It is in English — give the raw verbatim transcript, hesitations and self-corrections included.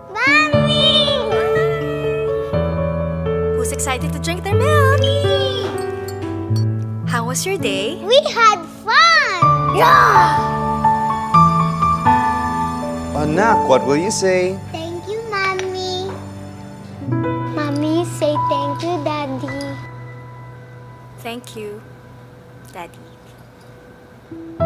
Mommy! Who's excited to drink their milk? Me! How was your day? We had fun! Yeah! Anak, what will you say? Thank you, Mommy. Mommy, say thank you, Daddy. Thank you, Daddy.